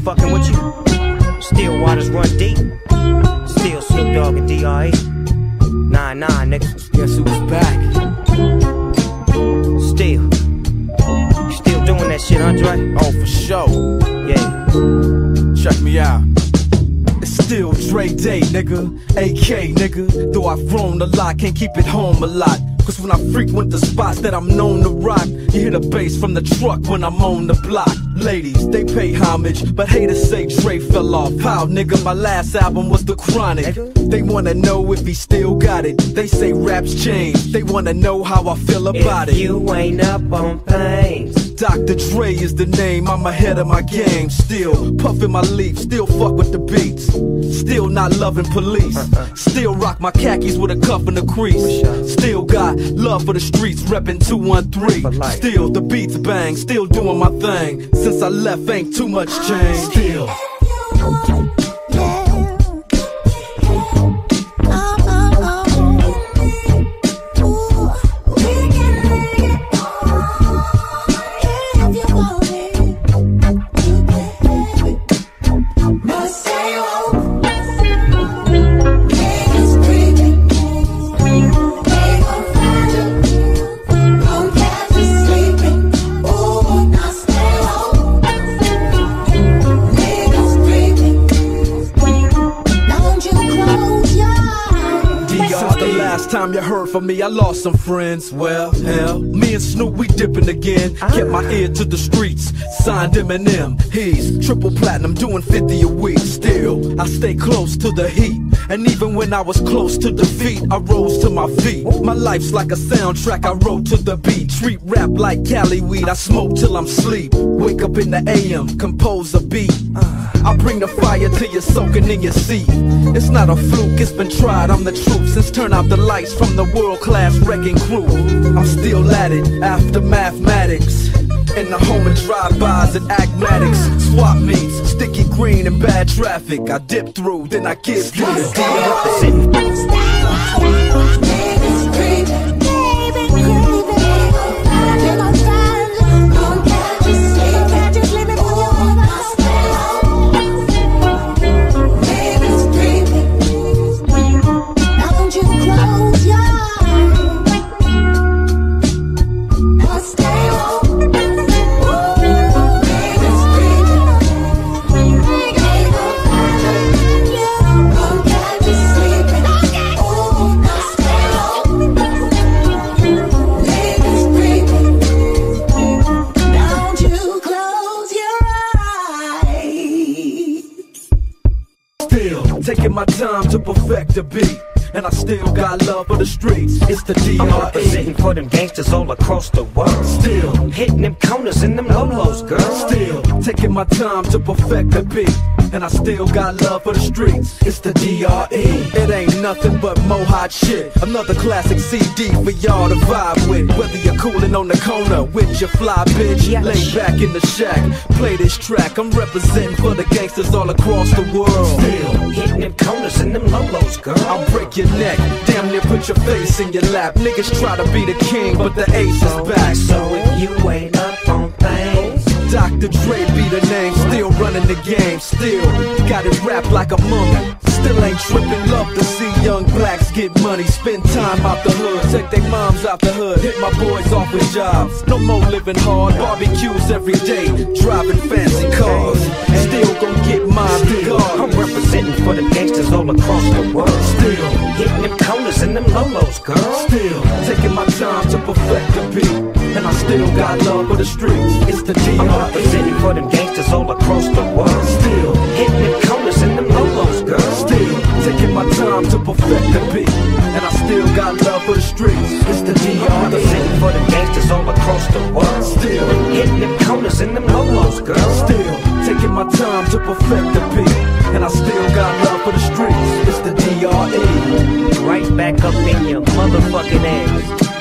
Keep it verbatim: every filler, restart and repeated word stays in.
fucking with you. Still waters run deep. Still Snoop Dogg and D R E. Nine nine, nigga. Guess who's back? Still. Still doing that shit, Andre? Oh, for sure. Yeah. Check me out. It's still Dre Day, nigga. A K, nigga. Though I've grown a lot, can't keep it home a lot. Cause when I frequent the spots that I'm known to rock, you hear the bass from the truck when I'm on the block. Ladies, they pay homage, but haters say Dre fell off. How, nigga, my last album was The Chronic. They wanna know if he still got it. They say raps change. They wanna know how I feel about if it. You ain't up on things. Doctor Dre is the name, I'm ahead of my game. Still puffin' my leaf, still fuck with the beats. Still not loving police. Still rock my khakis with a cuff and a crease. Still got love for the streets, reppin' two one three. Still the beats bang, still doing my thing. Since I left ain't too much change. Still time you heard from me, I lost some friends. Well, hell, me and Snoop, we dipping again. Kept my ear to the streets, signed Eminem. He's triple platinum, doing fifty a week. Still, I stay close to the heat. And even when I was close to defeat, I rose to my feet. My life's like a soundtrack I wrote to the beat. Treat rap like Cali weed, I smoke till I'm sleep. Wake up in the A M, compose a beat. I bring the fire till you're soaking in your seat. It's not a fluke, it's been tried, I'm the truth. Since turn out the lights from the world-class wrecking crew, I'm still at it, after mathematics. In the home of drive-bys and acmatics. Swap meets, sticky green and bad traffic. I dip through, then I give you the deal. Taking my time to perfect the beat, and I still got love for the streets. It's the D R E. I'm representing for them gangsters all across the world. Still hitting them corners and them lolos, girl. Still taking my time to perfect the beat, and I still got love for the streets. It's the D R E. It ain't nothing but mo hot shit. Another classic C D for y'all to vibe with. Whether you're coolin' on the corner with your fly bitch, yeah, lay back in the shack, play this track. I'm representing for the gangsters all across the world. Still hitting them corners and them lolos, girl. I'll break your neck, damn near put your face in your lap. Niggas try to be the king, but the ace is back. So if you ain't up on things, Doctor Dre be the name, still running the game. Still got it wrapped like a mummy. Still ain't trippin', love to see young blacks get money. Spend time out the hood, take their moms out the hood. Hit my boys off with jobs, no more living hard. Barbecues every day, driving fancy cars. Still gon' get mine regardless. I'm representing for the gangsters all across the world. Still hitting them corners and them lolos, girl. Still taking my time to perfect the beat, and I still got love for the streets. It's the D R E. I'm representing for them gangsters all across the world. Still hitting them corners and them lolos, girl. Still taking my time to perfect the beat, and I still got love for the streets. It's the D R E. I'm representing for them gangsters all across the world. Still hitting them corners and them lolos, girl. Still taking my time to perfect the beat, and I still got love for the streets. It's the D R E. Right back up in your motherfucking ass.